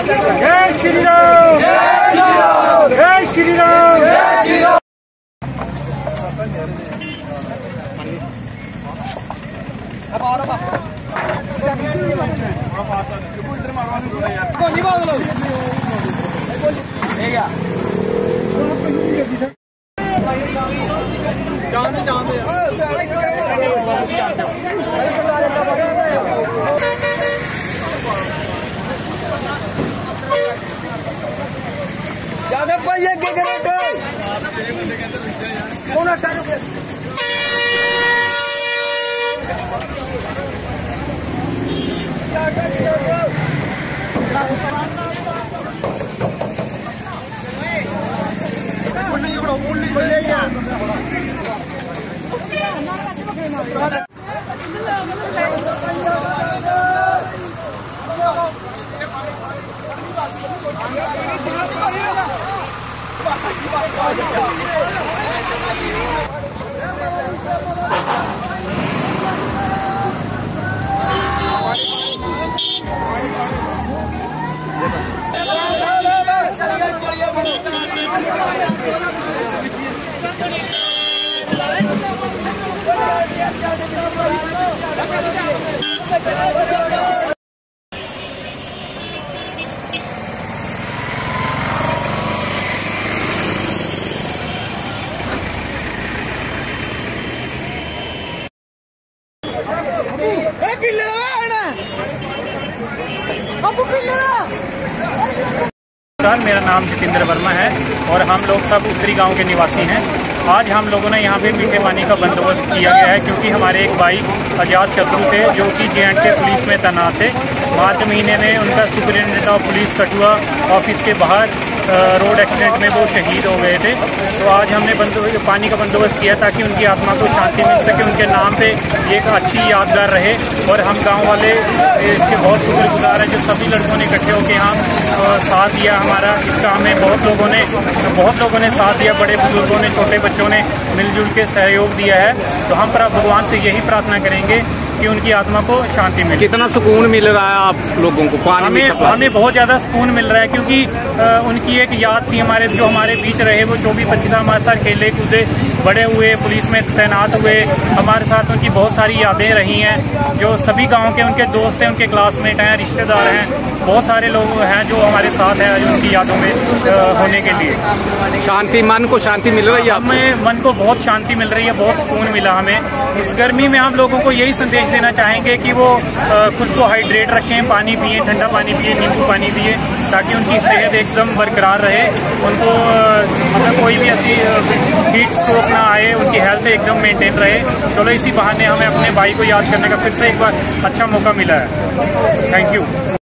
जय श्री राम, जय श्री राम, जय श्री राम, जय श्री राम। यादव भाई ये क्या करेगा? कौन हटा रहे? मेरा नाम जितेंद्र वर्मा है और हम लोग सब उत्तरी गांव के निवासी हैं। आज हम लोगों ने यहाँ पे मीठे पानी का बंदोबस्त किया गया है क्योंकि हमारे एक भाई अजात शत्रु थे जो कि J&K पुलिस में तैनात थे। मार्च महीने में उनका superintendent of police Kathua office के बाहर रोड एक्सीडेंट में वो शहीद हो गए थे। तो आज हमने पानी का बंदोबस्त किया ताकि उनकी आत्मा को शांति मिल सके, उनके नाम पे एक अच्छी यादगार रहे। और हम गांव वाले इसके बहुत शुक्रगुजार हैं जो सभी लड़कों ने इकट्ठे होकर यहाँ साथ दिया हमारा। इसका हमें बहुत लोगों ने साथ दिया, बड़े बुजुर्गों ने, छोटे बच्चों ने मिलजुल के सहयोग दिया है। तो हम भगवान से यही प्रार्थना करेंगे कि उनकी आत्मा को शांति मिले। कितना सुकून मिल रहा है आप लोगों को? हमें बहुत ज़्यादा सुकून मिल रहा है क्योंकि उनकी एक याद थी हमारे बीच रहे। वो 24-25 साल हमारे साथ खेले कूदे बड़े हुए, पुलिस में तैनात हुए, हमारे साथ उनकी बहुत सारी यादें रही हैं। जो सभी गाँव के उनके दोस्त हैं, उनके क्लासमेट हैं, रिश्तेदार हैं, बहुत सारे लोग हैं जो हमारे साथ हैं उनकी यादों में होने के लिए। शांति, मन को शांति मिल रही है? हमें मन को बहुत शांति मिल रही है, बहुत सुकून मिला हमें। इस गर्मी में हम लोगों को यही संदेश देना चाहेंगे कि वो खुद को हाइड्रेट रखें, पानी पिए, ठंडा पानी पिए, नींबू पानी पिए, ताकि उनकी सेहत एकदम बरकरार रहे। उनको मतलब कोई भी ऐसी हीट स्ट्रोक ना आए, उनकी हेल्थ एकदम मेंटेन रहे। चलो इसी बहाने हमें अपने भाई को याद करने का फिर से एक बार अच्छा मौका मिला है। Thank you.